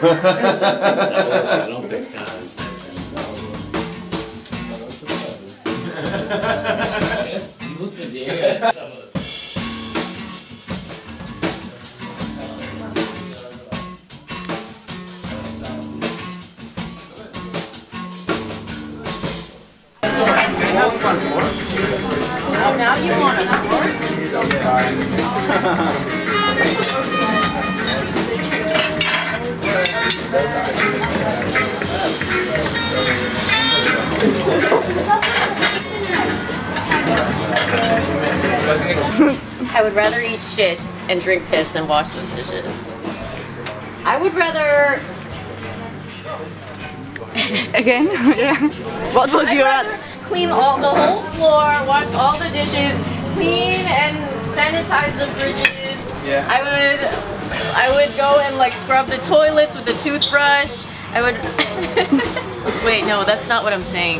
Oh, now you want a fork? I would rather eat shit and drink piss than wash those dishes. I would rather... Again? Yeah. What would you rather? Clean the whole floor, wash all the dishes, clean and sanitize the fridges. Yeah. I would go and like scrub the toilets with a toothbrush. I would... Wait, no, that's not what I'm saying.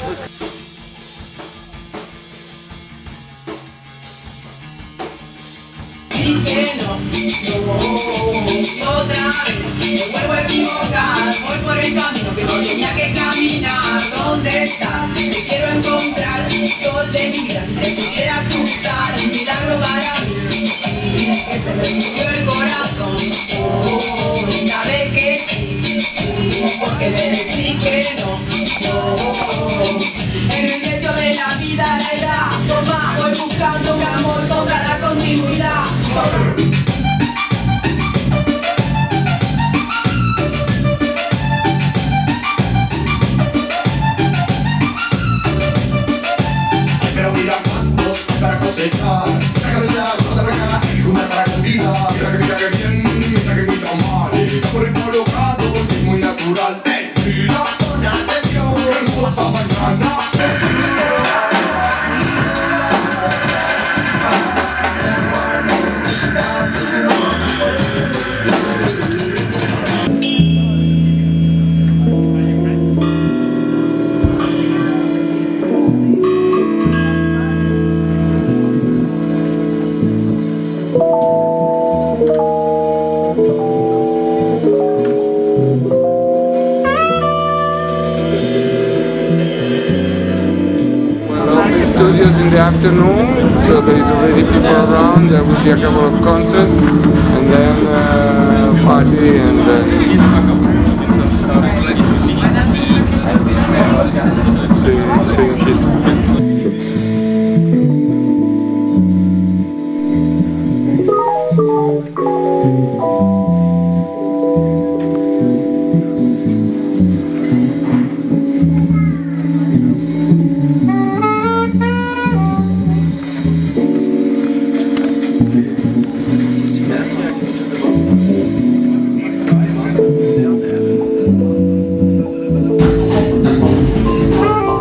Otra vez me vuelvo a equivocar, voy por el camino que no tenía que caminar. ¿Dónde estás? Te quiero encontrar, sol de mi vida, si te pudiera cruzar, un milagro para mí, que se me subió el corazón. Sabe que sí, porque me decí que no. En el medio de la vida, la edad, toma, voy buscando un amor contra la continuidad. Pero mira cuántos para cosechar. Sácame ya, toda la cara y una para comida. Mira que bien, mira que mira mal. Está por el colocado, es muy natural. Mira con atención, hermosa mañana. Studios in the afternoon, so there is already people around. There will be a couple of concerts and then party and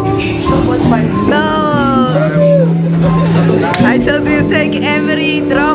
No! I told you take every drop